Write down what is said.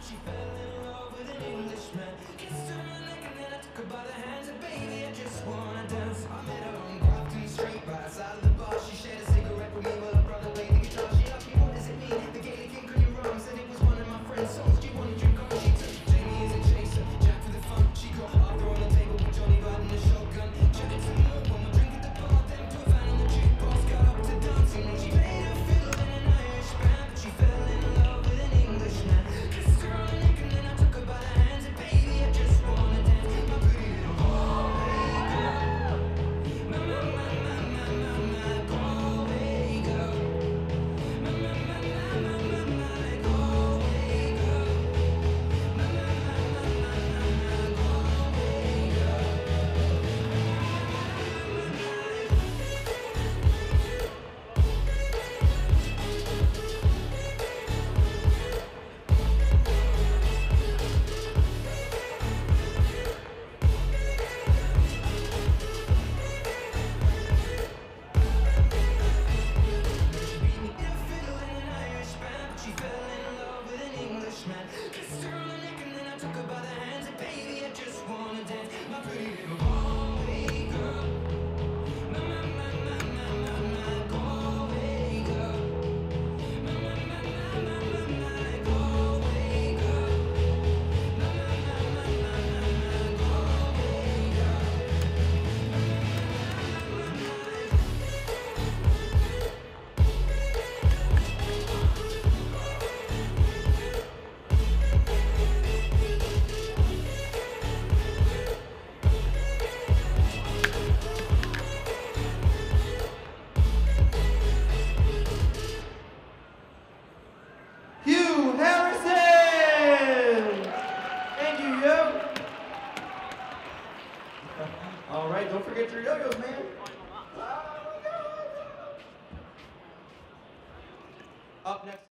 she fell in love with an Englishman. Kissed her on the neck and then I took her by the hands, and baby, I just wanna dance. I met her on Grafton Street, right outside of the bar. She shared a cigarette with me while her brother played the guitar. She asked me, what does it mean? The Gaelic ink on your arm. Said it was one of my friend's songs. Do you want to drink on? She took Jamie as a chaser, Jack for the fun. She got Arthur on the table with Johnny riding the shotgun. Chatted some more when we drink at the bar. Then put Van on the jukebox, got up to dancing. And she played a fiddle in an Irish band, but she fell in love with an Englishman. Kissed her on the neck and then I took her by the hands, and baby, I just wanna dance. My pretty little Galway girl, my Galway girl, my Galway girl, she fell in love with an Englishman. Kissed her on the neck and then I took her by the hands, and baby, I just wanna dance. My pretty little Galway girl, my Galway girl, my Galway girl, Hugh Harrison! Thank you, Yo. All right, don't forget your yo-yos, man. Up next.